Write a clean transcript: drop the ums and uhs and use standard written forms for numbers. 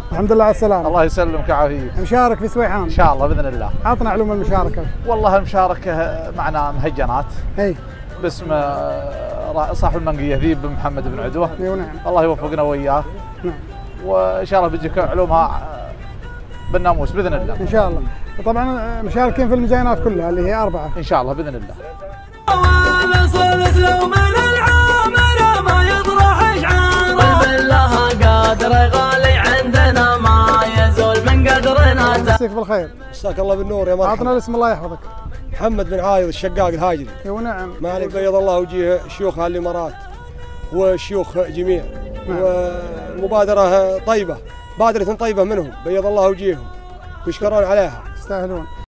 الحمد لله على السلامة. الله يسلمك ويعافيك. مشارك في سويحان ان شاء الله باذن الله. عطنا علوم المشاركة. والله المشاركة معنا مهجنات اي باسم صاحب المنقية ذيب بن محمد بن عدوة. اي نعم. الله يوفقنا وياه. نعم. وان شاء الله بتجيك علومها بالناموس باذن الله. ان شاء الله. طبعا مشاركين في المزاينات كلها اللي هي 4. ان شاء الله باذن الله. مساك بالخير. مساك الله بالنور يا مرحبا. عطنا الاسم الله يحفظك. محمد بن عايض الشقاق الهاجري. اي نعم. مالك بيض الله وجيه شيوخ الامارات والشيوخ جميع. نعم. ومبادره طيبه، بادره طيبه منهم بيض الله وجيههم ويشكرون عليها. يستاهلون.